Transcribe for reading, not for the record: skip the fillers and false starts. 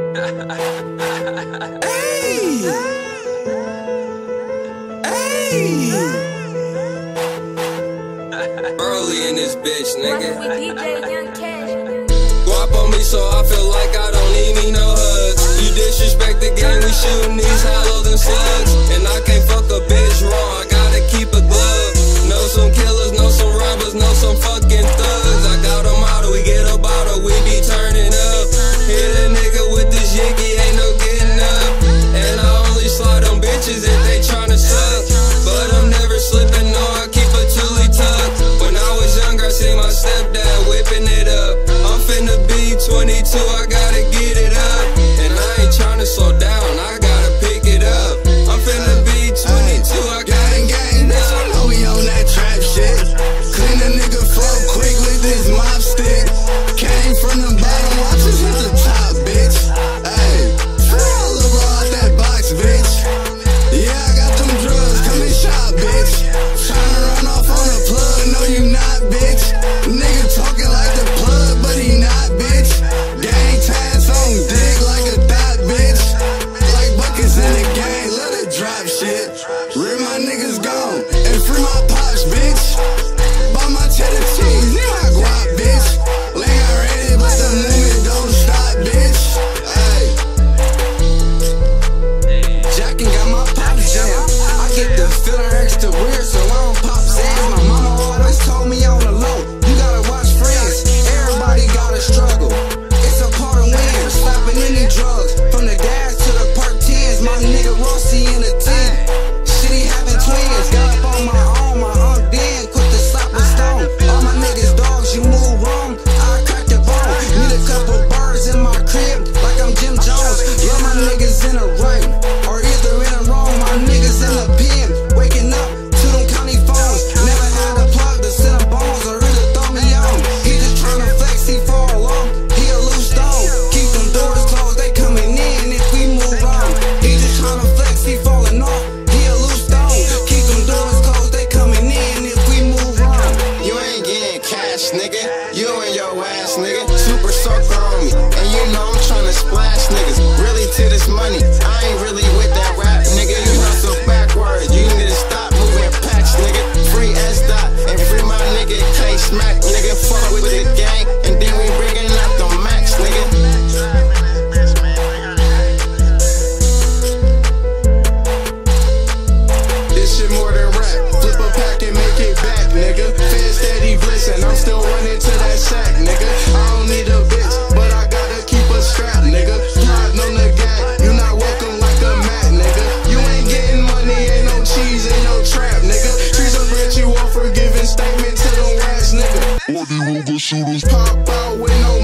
Early in this bitch, nigga. Guap on me so I feel like I don't need me no hugs. You disrespect the game, we shooting these hollows and slugs. And I can't fuck a bitch wrong, I gotta keep a glove. Know some killers, know some robbers, know some fucking thugs. I got a model, we get a bottle, we be turning up. Hit a nigga with this yiggy, ain't no getting up. And I only slide on bitches if they tryna suck. But I'm never slipping, no, I keep a Thule tuck. When I was younger, I seen my stepdad whipping it up. I'm finna be 22, I gotta get it up. And I ain't tryna slow down, I gotta pick it up. I'm finna be 22, I gotta get it up. I know we on that trap shit. Clean a nigga flow quick with this mop stick. Came from the bottom, watch us hit the top, bitch. Ayy, all over out that box, bitch. Yeah, I got them drugs, come and shop, bitch. Tryna run off on the plug, no you not, bitch. Nigga talking like the plug, but he not, bitch. Gang tags on dick like a dot, bitch. Like buckets in the game, let it drop shit. Rid my niggas gone, and free my pops, bitch. Buy my cheddar cheese, need my guap, bitch. Lay got ready, but the movement don't stop, bitch. Ayy, Jackin' got my pops jam. I get the feeling extra weird, so I don't pop Zans. My mama always told me on the low, you gotta watch friends. Everybody gotta struggle, it's a part of winning. Stopping any drugs, from the gas to the perk 10s. My nigga Rossi in the 10. Shit, he having twins. Got up on my own, my unk then quit the slap with stone. All my niggas dogs, you move wrong, I crack the bone. Need a couple birds in my crib, like I'm Jim Jones. Yeah, my niggas in the right, or either in the wrong. My niggas in the pen, waking up to them county phones. Never had a plug to send them bones or either throw me on. He just tryna flex, he fall off, he a loose stone. Keep them doors closed, they coming in if we move on. He just tryna flex, he falling off, he a loose stone. Keep them doors closed, they coming in if we move on. You ain't getting cash, nigga, you and your ass, nigga. Super sucker on me, and you know I'm tryna splash, niggas. Really to this money, I ain't really with that rap, nigga. You hustle backwards, you need to stop moving packs, nigga. Free S-Dot and free my nigga K-Smack, nigga. Fuck with the gang, and then we bringing out the max, nigga. This shit more than rap. Flip a pack and make it back, nigga. Fed steady blissing, I'm still running to that sack, nigga. I don't need a bitch, but I gotta keep a strap, nigga. Sliding on the gang, you not welcome like a mat, nigga. You ain't getting money, ain't no cheese in your trap, nigga. Trees will rent you off for giving statement to them rats, nigga. What the Ruger shooters pop out with no